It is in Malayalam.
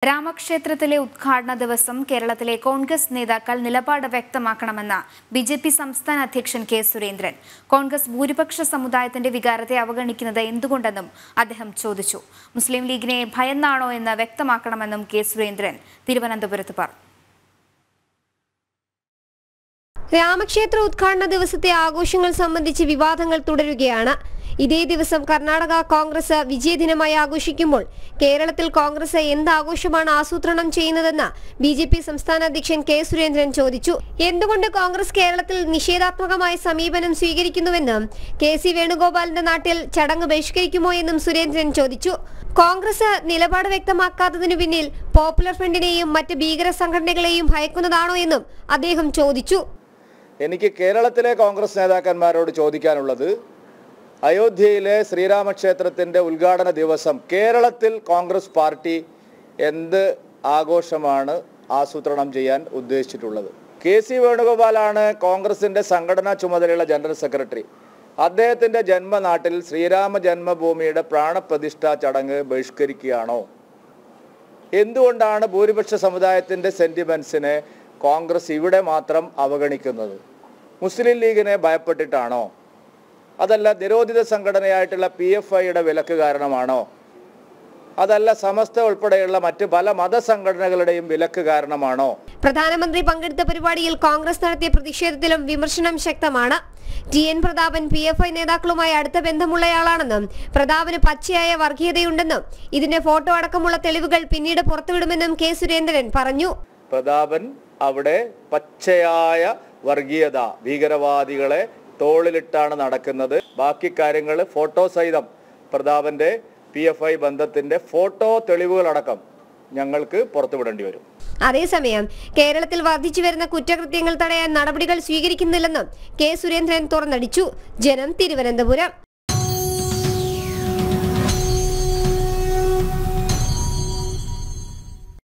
രാമക്ഷേത്രത്തിലെ ഉദ്ഘാടന ദിവസം കേരളത്തിലെ കോൺഗ്രസ് നേതാക്കൾ നിലപാട് വ്യക്തമാക്കണമെന്ന് ബിജെപി സംസ്ഥാന അധ്യക്ഷൻ കെ സുരേന്ദ്രൻ. കോൺഗ്രസ് ഭൂരിപക്ഷ സമുദായത്തിന്റെ വികാരത്തെ അവഗണിക്കുന്നത് എന്തുകൊണ്ടെന്നും അദ്ദേഹം ചോദിച്ചു. മുസ്ലിം ലീഗിനെ ഭയന്നാണോ എന്ന് വ്യക്തമാക്കണമെന്നും കെ സുരേന്ദ്രൻ തിരുവനന്തപുരത്ത് പറഞ്ഞു. രാമക്ഷേത്ര ഉദ്ഘാടന ദിവസത്തെ ആഘോഷങ്ങൾ സംബന്ധിച്ച് വിവാദങ്ങൾ തുടരുകയാണ്. ഇതേ ദിവസം കർണാടക കോൺഗ്രസ് വിജയദിനമായി ആഘോഷിക്കുമ്പോൾ കേരളത്തിൽ കോൺഗ്രസ് എന്ത് ആഘോഷമാണ് ആസൂത്രണം ചെയ്യുന്നതെന്ന് ബിജെപി സംസ്ഥാന അധ്യക്ഷൻ കെ സുരേന്ദ്രൻ ചോദിച്ചു. എന്തുകൊണ്ട് കോൺഗ്രസ് കേരളത്തിൽ നിഷേധാത്മകമായ സമീപനം സ്വീകരിക്കുന്നുവെന്നും കെ.സി. വേണുഗോപാലിന്റെ നാട്ടിൽ ചടങ്ങ് ബഹിഷ്കരിക്കുമോ എന്നും സുരേന്ദ്രൻ ചോദിച്ചു. കോൺഗ്രസ് നിലപാട് വ്യക്തമാക്കാത്തതിനു പിന്നിൽ പോപ്പുലർ ഫ്രണ്ടിനെയും മറ്റ് ഭീകര സംഘടനകളെയും ഭയക്കുന്നതാണോ എന്നും അദ്ദേഹം ചോദിച്ചു. എനിക്ക് കേരളത്തിലെ കോൺഗ്രസ് നേതാക്കന്മാരോട് ചോദിക്കാനുള്ളത്, അയോധ്യയിലെ ശ്രീരാമക്ഷേത്രത്തിൻ്റെ ഉദ്ഘാടന ദിവസം കേരളത്തിൽ കോൺഗ്രസ് പാർട്ടി എന്ത് ആഘോഷമാണ് ആസൂത്രണം ചെയ്യാൻ ഉദ്ദേശിച്ചിട്ടുള്ളത്? കെ.സി. വേണുഗോപാലാണ് കോൺഗ്രസിൻ്റെ സംഘടനാ ചുമതലയുള്ള ജനറൽ സെക്രട്ടറി. അദ്ദേഹത്തിൻ്റെ ജന്മനാട്ടിൽ ശ്രീരാമ ജന്മഭൂമിയുടെ പ്രാണപ്രതിഷ്ഠാ ചടങ്ങ് ബഹിഷ്കരിക്കുകയാണോ? എന്തുകൊണ്ടാണ് ഭൂരിപക്ഷ സമുദായത്തിൻ്റെ സെൻറ്റിമെൻസിനെ കോൺഗ്രസ് ഇവിടെ മാത്രം അവഗണിക്കുന്നത്? മുസ്ലിം ലീഗിനെ ഭയപ്പെട്ടിട്ടാണോ? അതല്ല നിരോധിത സംഘടനയായിട്ടുള്ള PFIയുടെ വിലക്ക് കാരണമാണോ? അതല്ല സമസ്ത ഉൾപ്പെടെയുള്ള മറ്റ് പല മതസംഘടനകളുടെയും വിലക്ക് കാരണമാണോ? പ്രധാനമന്ത്രി പങ്കെടുത്ത പരിപാടിയിൽ കോൺഗ്രസ് നടത്തിയ പ്രതിഷേധത്തിലും വിമർശനം ശക്തമാണ്. TN പ്രതാപൻ PFI നേതാക്കളുമായി അടുത്ത ബന്ധമുള്ളയാളാണെന്നും പ്രതാപന് പച്ചയായ വർഗീയതയുണ്ടെന്നും ഇതിന്റെ ഫോട്ടോ അടക്കമുള്ള തെളിവുകൾ പിന്നീട് പുറത്തുവിടുമെന്നും കെ സുരേന്ദ്രൻ പറഞ്ഞു. പ്രതാപൻ അവിടെ പച്ചയായ വർഗീയത, ഭീകരവാദികളെ തോളിലിട്ടാണ് നടക്കുന്നത്. ബാക്കി കാര്യങ്ങൾ ഫോട്ടോ സഹിതം പ്രതാപന്റെ PFI ബന്ധത്തിന്റെ ഫോട്ടോ തെളിവുകളടക്കം ഞങ്ങൾക്ക് പുറത്തുവിടേണ്ടി വരും. അതേസമയം കേരളത്തിൽ വർദ്ധിച്ചു വരുന്ന കുറ്റകൃത്യങ്ങൾ തടയാൻ നടപടികൾ സ്വീകരിക്കുന്നില്ലെന്നും കെ സുരേന്ദ്രൻ തുറന്നടിച്ചു. ജനം, തിരുവനന്തപുരം.